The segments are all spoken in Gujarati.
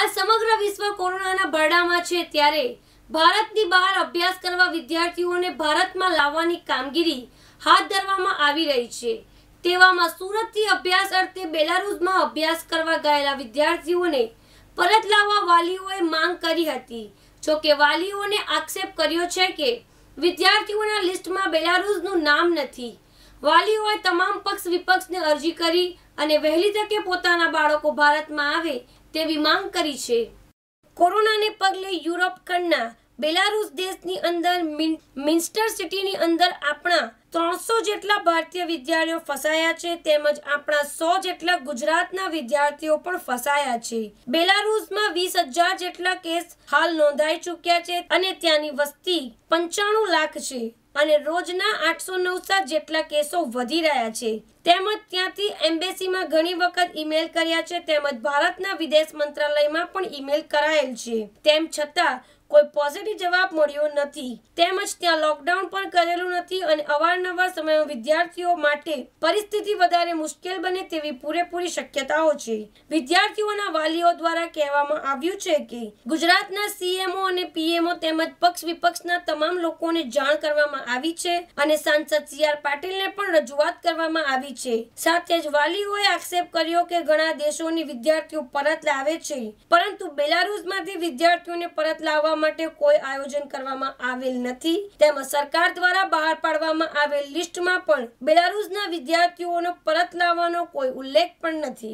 हाल समग्र विश्व कोरोनाना बरडामां छे त्यारे भारतनी बहार अभ्यास करवा विद्यार्थीओने भारतमां लाववानी कामगीरी हाथ धरवामां आवी रही छे। तेवामां सूरतथी अभ्यास अर्थे बेलारूसमां अभ्यास करवा गयेला विद्यार्थीओने परत लाववा वालीओए मांग करी हती। जो के वालीओने आक्षेप कर्यो छे के विद्यार्थीओना लिस्टमां बेलारूसनुं नाम नथी। वालीओए तमाम पक्ष विपक्षने अरजी करी अने वहेली तके पोताना बाळको भारतमां आवे तेवी मांग करी छे। कोरोनाने पगले यूरोप खंडना बेलारूस देशनी अंदर मिन्स्टर सिटीनी अंदर आपणा 300 जेटला भारतीय विद्यार्थीओ फसाया छे तेमज आपणा 100 जेटला गुजरातना विद्यार्थीओ पण फसाया छे। बेलारूसमां 20,000 जेटला केस हाल नोंधाई चूक्या छे अने त्यानी वस्ती 95 लाख छे અને રોજના 800-900 જેટલા કેસો વધી રહ્યા છે। તેમજ ત્યાંથી એમ્બેસીમાં ઘણી વખત ઈમેલ કર્યા છે તેમજ ભારતના વિદેશ મંત્રાલયમાં પણ ઈમેલ કરાયેલ છે તેમ છતાં કોઈ પોઝિટિવ જવાબ મળ્યો નથી। તેમજ ત્યાં લોકડાઉન પણ કરેલું નથી અને અવારનવાર સમયમાં વિદ્યાર્થીઓ માટે પરિસ્થિતિ વધારે મુશ્કેલ બને તેવી પૂરેપૂરી શક્યતાઓ છે। વિદ્યાર્થીઓના વાલીઓ દ્વારા કહેવામાં આવ્યું છે કે ગુજરાતના સીએમઓ અને પીએમઓ તેમજ પક્ષ વિપક્ષના તમામ લોકોને જાણ કરવામાં આવી છે અને સાંસદ સીઆર પાટીલને પણ રજૂઆત કરવામાં આવી છે। સાથે જ વાલીઓએ આક્ષેપ કર્યો કે ઘણા દેશોની વિદ્યાર્થીઓ પરત લાવે છે પરંતુ બેલારૂસમાંથી વિદ્યાર્થીઓને પરત લાવવા માટે કોઈ આયોજન કરવામાં આવેલ નથી। તેમજ સરકાર દ્વારા બહાર પાડવામાં આવેલ લિસ્ટમાં પણ બેલારૂસના વિદ્યાર્થીઓને પરત લાવવાનો કોઈ ઉલ્લેખ પણ નથી।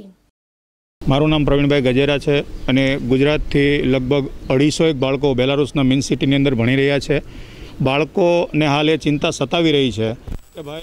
મારું નામ પ્રવીણભાઈ ગજેરા છે અને ગુજરાતથી લગભગ 250 બાળકો બેલારૂસના મેઇન સિટીની અંદર ભણી રહ્યા છે। બાળકોને હાલ એ ચિંતા સતાવી રહી છે કે ભાઈ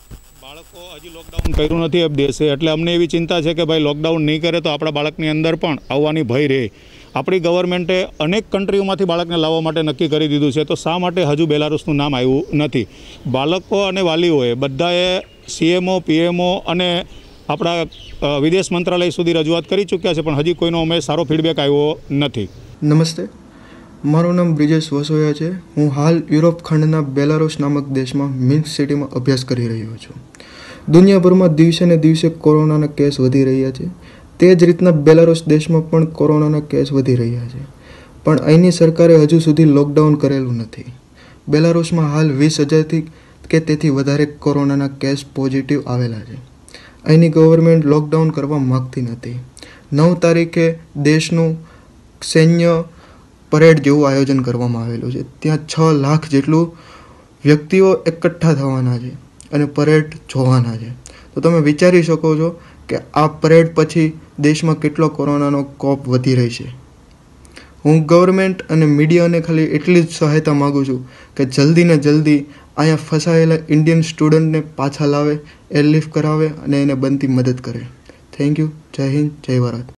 બાળકો હજી લોકડાઉન કર્યું નથી એ દેશે એટલે અમને એવી ચિંતા છે કે ભાઈ લોકડાઉન નહીં કરે તો આપણા બાળકની અંદર પણ આવવાની ભય રહે। આપણી ગવર્મેન્ટે અનેક કન્ટ્રીઓમાંથી બાળકને લાવવા માટે નક્કી કરી દીધું છે તો શા માટે હજુ બેલારૂસનું નામ આવ્યું નથી? બાળકો અને વાલીઓએ બધાએ સીએમઓ પીએમઓ અને આપણા વિદેશ મંત્રાલય સુધી રજૂઆત કરી ચૂક્યા છે પણ હજી કોઈનો અમે સારો ફીડબેક આવ્યો નથી। નમસ્તે, મારું નામ બ્રિજેશ વસોયા છે। હું હાલ યુરોપ ખંડના બેલારૂસ નામક દેશમાં મિન્સ્ક સિટીમાં અભ્યાસ કરી રહ્યો છું। દુનિયાભરમાં દિવસે ને દિવસે કોરોનાના કેસ વધી રહ્યા છે। તે જ રીતના બેલારૂસ દેશમાં પણ કોરોનાના કેસ વધી રહ્યા છે પણ અહીંની સરકારે હજુ સુધી લોકડાઉન કરેલું નથી। બેલારૂસમાં હાલ 20,000થી કે તેથી વધારે કોરોનાના કેસ પોઝિટિવ આવેલા છે। અહીંની ગવર્મેન્ટ લોકડાઉન કરવા માગતી નથી। 9 તારીખે દેશનું સૈન્ય પરેડ જેવું આયોજન કરવામાં આવેલું છે। ત્યાં 6 લાખ જેટલું વ્યક્તિઓ એકઠા થવાના છે અને પરેડ જોવાના છે। તો તમે વિચારી શકો છો કે આ પરેડ પછી દેશમાં કેટલો કોરોનાનો કોપ વધી રહી છે। હું ગવર્મેન્ટ અને મીડિયાને ખાલી એટલી જ સહાયતા માગું છું કે જલ્દી ને જલ્દી અહીંયા ફસાયેલા ઇન્ડિયન સ્ટુડન્ટને પાછા લાવે, એરલિફ્ટ કરાવે અને એને બનતી મદદ કરે। Thank you. જય હિન્દ, જય ભારત।